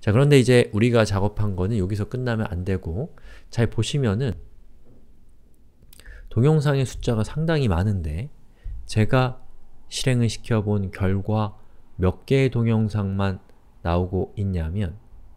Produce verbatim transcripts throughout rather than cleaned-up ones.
자, 그런데 이제 우리가 작업한 거는 여기서 끝나면 안 되고, 잘 보시면은 동영상의 숫자가 상당히 많은데 제가 실행을 시켜본 결과 몇 개의 동영상만 나오고 있냐면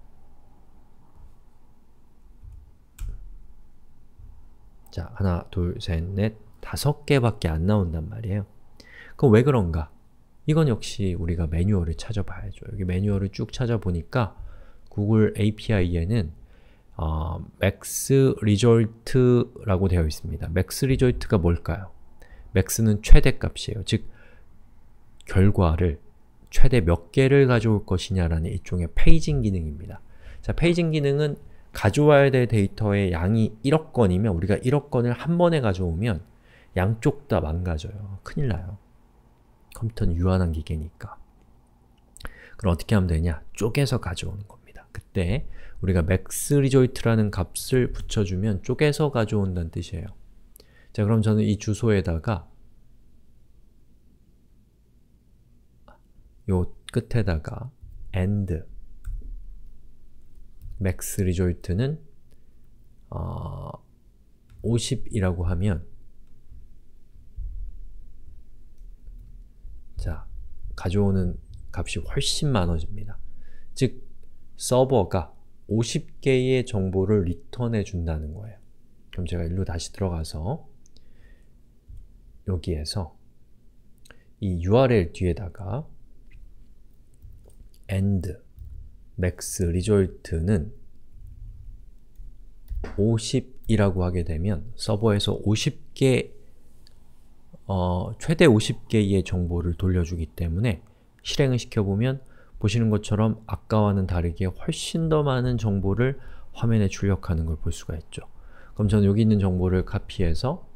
자, 하나, 둘, 셋, 넷, 다섯 개밖에 안 나온단 말이에요. 그럼 왜 그런가? 이건 역시 우리가 매뉴얼을 찾아봐야죠. 여기 매뉴얼을 쭉 찾아보니까 구글 에이피아이에는 어, max result라고 되어 있습니다. max result가 뭘까요? max는 최대값이에요. 즉, 결과를 최대 몇 개를 가져올 것이냐라는 일종의 페이징 기능입니다. 자, 페이징 기능은 가져와야 될 데이터의 양이 일억 건이면 우리가 일억 건을 한 번에 가져오면 양쪽 다 망가져요. 큰일 나요. 컴퓨터는 유한한 기계니까. 그럼 어떻게 하면 되냐? 쪼개서 가져오는 겁니다. 그때 우리가 max result라는 값을 붙여주면 쪼개서 가져온다는 뜻이에요. 자, 그럼 저는 이 주소에다가 요 끝에다가 and max result는 어, 오십이라고 하면 자, 가져오는 값이 훨씬 많아집니다. 즉, 서버가 오십 개의 정보를 리턴해 준다는 거예요. 그럼 제가 일로 다시 들어가서 여기에서 이 유알엘 뒤에다가 and max result는 오십이라고 하게 되면 서버에서 오십 개, 어, 최대 오십 개의 정보를 돌려주기 때문에 실행을 시켜보면 보시는 것처럼 아까와는 다르게 훨씬 더 많은 정보를 화면에 출력하는 걸 볼 수가 있죠. 그럼 저는 여기 있는 정보를 카피해서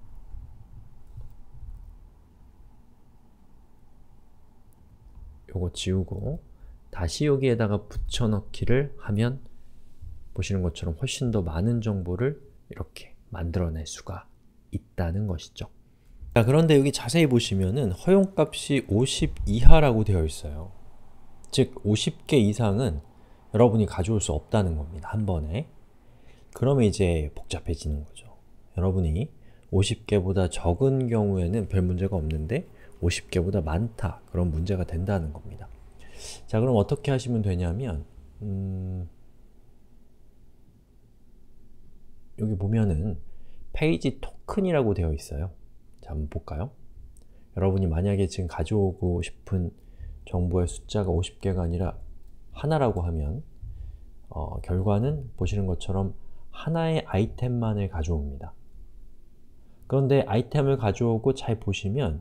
요거 지우고 다시 여기에다가 붙여넣기를 하면 보시는 것처럼 훨씬 더 많은 정보를 이렇게 만들어낼 수가 있다는 것이죠. 자, 그런데 여기 자세히 보시면은 허용값이 오십 이하라고 되어 있어요. 즉, 오십 개 이상은 여러분이 가져올 수 없다는 겁니다. 한 번에. 그러면 이제 복잡해지는 거죠. 여러분이 오십 개보다 적은 경우에는 별 문제가 없는데 오십 개보다 많다. 그런 문제가 된다는 겁니다. 자, 그럼 어떻게 하시면 되냐면 음, 여기 보면은 페이지 토큰이라고 되어 있어요. 자, 한번 볼까요? 여러분이 만약에 지금 가져오고 싶은 정보의 숫자가 오십 개가 아니라 하나라고 하면 어, 결과는 보시는 것처럼 하나의 아이템만을 가져옵니다. 그런데 아이템을 가져오고 잘 보시면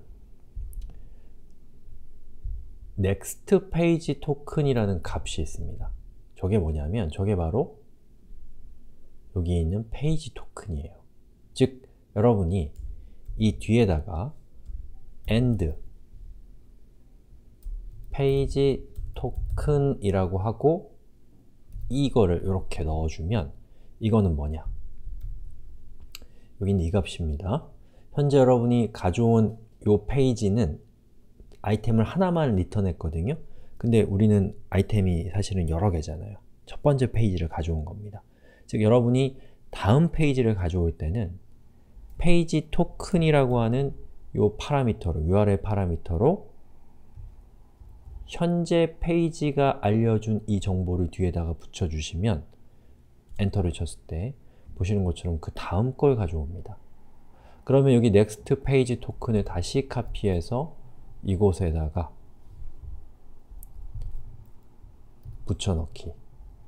next page token이라는 값이 있습니다. 저게 뭐냐면 저게 바로 여기 있는 페이지 토큰이에요. 즉, 여러분이 이 뒤에다가 and 페이지 토큰이라고 하고 이거를 이렇게 넣어주면 이거는 뭐냐? 여기 있는 이 값입니다. 현재 여러분이 가져온 이 페이지는 아이템을 하나만 리턴했거든요. 근데 우리는 아이템이 사실은 여러 개잖아요. 첫 번째 페이지를 가져온 겁니다. 즉, 여러분이 다음 페이지를 가져올 때는 페이지 토큰이라고 하는 이 파라미터로, 유알엘 파라미터로 현재 페이지가 알려준 이 정보를 뒤에다가 붙여주시면 엔터를 쳤을 때 보시는 것처럼 그 다음 걸 가져옵니다. 그러면 여기 next page 토큰을 다시 카피해서 이곳에다가 붙여넣기를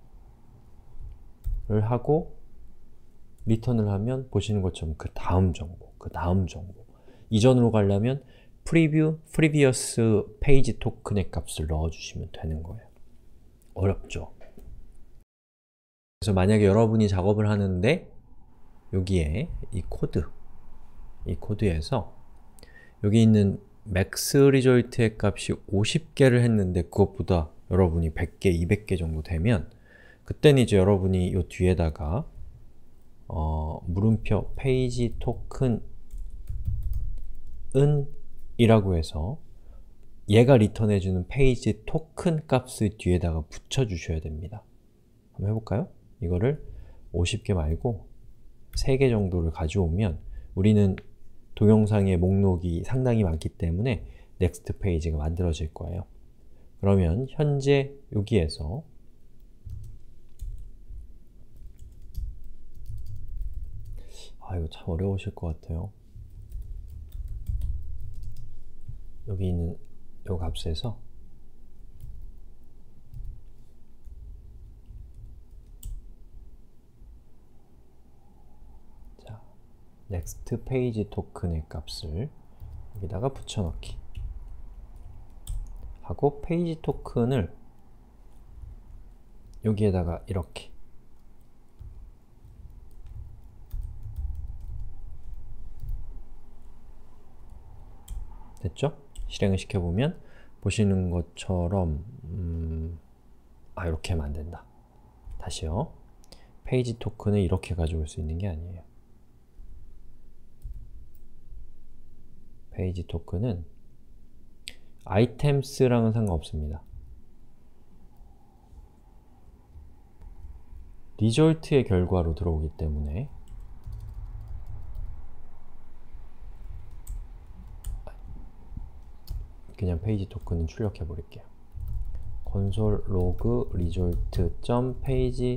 하고 리턴을 하면 보시는 것처럼 그 다음 정보, 그 다음 정보 이전으로 가려면 preview, previous page token의 값을 넣어주시면 되는 거예요. 어렵죠? 그래서 만약에 여러분이 작업을 하는데 여기에 이 코드, 이 코드에서 여기 있는 max result의 값이 오십 개를 했는데 그것보다 여러분이 백 개, 이백 개 정도 되면 그때는 이제 여러분이 이 뒤에다가 어, 물음표 페이지 토큰은 이라고 해서 얘가 리턴해주는 페이지 토큰 값을 뒤에다가 붙여주셔야 됩니다. 한번 해볼까요? 이거를 오십 개 말고 세 개 정도를 가져오면 우리는 동영상의 목록이 상당히 많기 때문에 넥스트 페이지가 만들어질 거예요. 그러면 현재 여기에서 아 이거 참 어려우실 것 같아요. 여기 있는 이 값에서 자, next page 토큰의 값을 여기다가 붙여넣기 하고 페이지 토큰을 여기에다가 이렇게 됐죠? 실행을 시켜보면 보시는 것처럼 음, 아 이렇게 하면 안된다. 다시요. 페이지 토큰을 이렇게 가져올 수 있는 게 아니에요. 페이지 토큰은 아이템스랑은 상관없습니다. 리졸트의 결과로 들어오기 때문에 그냥 페이지 토큰은 출력해 버릴게요. 콘솔 로그 리졸트 점 페이지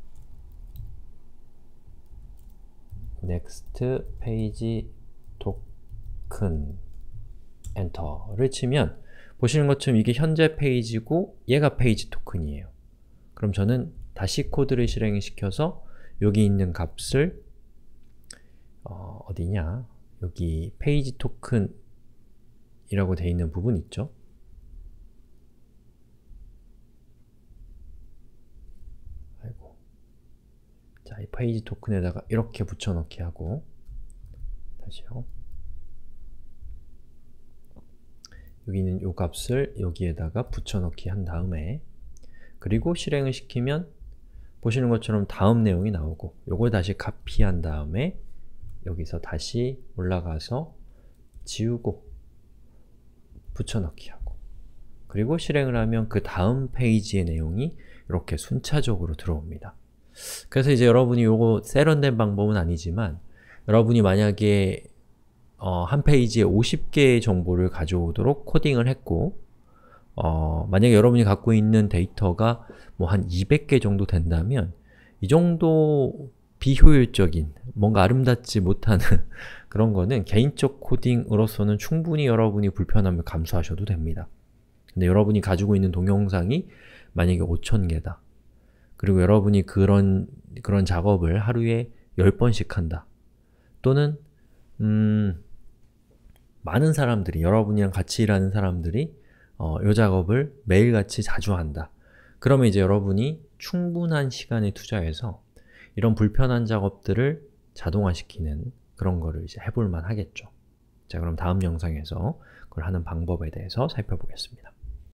next 페이지 토큰 엔터를 치면 보시는 것처럼 이게 현재 페이지고 얘가 페이지 토큰이에요. 그럼 저는 다시 코드를 실행시켜서 여기 있는 값을 어, 어디냐? 여기 페이지 토큰 이라고 되어 있는 부분 있죠? 아이고. 자, 이 페이지 토큰에다가 이렇게 붙여넣기 하고 다시요. 여기 있는 요 값을 여기에다가 붙여넣기 한 다음에 그리고 실행을 시키면 보시는 것처럼 다음 내용이 나오고 요걸 다시 카피한 다음에 여기서 다시 올라가서 지우고 붙여넣기 하고 그리고 실행을 하면 그 다음 페이지의 내용이 이렇게 순차적으로 들어옵니다. 그래서 이제 여러분이 요거 세련된 방법은 아니지만 여러분이 만약에 어, 한 페이지에 오십 개의 정보를 가져오도록 코딩을 했고 어, 만약에 여러분이 갖고 있는 데이터가 뭐 한 이백 개 정도 된다면 이 정도 비효율적인, 뭔가 아름답지 못한 그런 거는 개인적 코딩으로서는 충분히 여러분이 불편함을 감수하셔도 됩니다. 근데 여러분이 가지고 있는 동영상이 만약에 오천 개다. 그리고 여러분이 그런, 그런 작업을 하루에 열 번씩 한다. 또는 음, 많은 사람들이, 여러분이랑 같이 일하는 사람들이 어, 이 작업을 매일같이 자주 한다. 그러면 이제 여러분이 충분한 시간을 투자해서 이런 불편한 작업들을 자동화시키는 그런 거를 이제 해볼 만 하겠죠. 자, 그럼 다음 영상에서 그걸 하는 방법에 대해서 살펴보겠습니다.